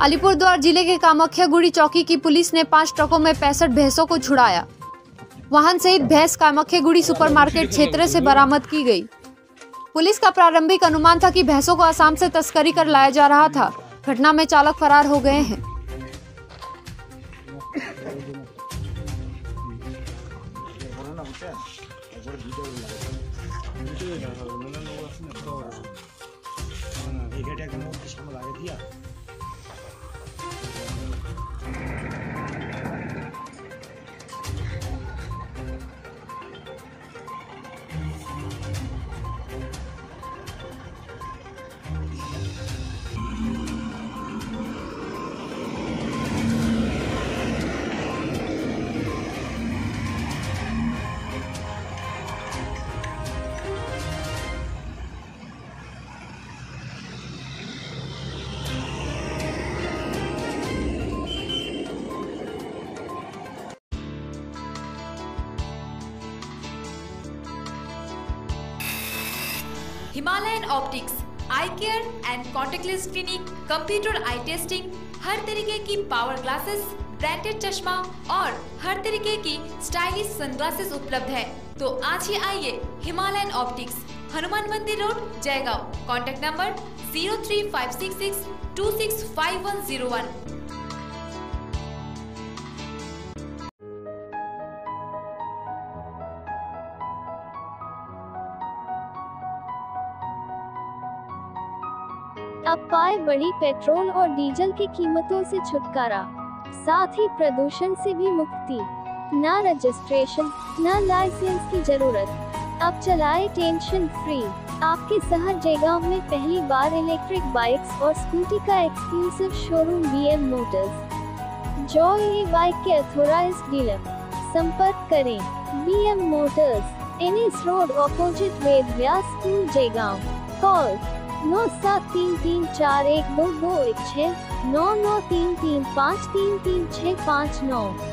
अलीपुरद्वार जिले के कामाख्यागुड़ी चौकी की पुलिस ने 5 ट्रकों में 65 भैंसों को छुड़ाया। वाहन सहित भैंस कामाख्यागुड़ी सुपरमार्केट क्षेत्र से बरामद की गई। पुलिस का प्रारंभिक अनुमान था कि भैंसों को असम से तस्करी कर लाया जा रहा था। घटना में चालक फरार हो गए हैं। Himalayan optics eye care and contactless clinic, computer eye testing, हर तरीके की पावर ग्लासेस, ब्रांडेड चश्मा और हर तरीके की स्टाइलिश सनग्लासेस उपलब्ध है। तो आज ही आइए हिमालयन ऑप्टिक्स, हनुमान मंदिर रोड, जयगांव। Contact number 03566 265101। अब पाए बड़ी पेट्रोल और डीजल की कीमतों से छुटकारा, साथ ही प्रदूषण से भी मुक्ति। ना रजिस्ट्रेशन, ना लाइसेंस की जरूरत। अब चलाए टेंशन फ्री। आपके शहर जयगांव में पहली बार इलेक्ट्रिक बाइक्स और स्कूटी का exclusive showroom BM motors, joy e bike के अथोराइज्ड डीलर। संपर्क करें BM motors, NS road opposite Ved Vyas school, Jaigaon. Call 9733412216 9933533659।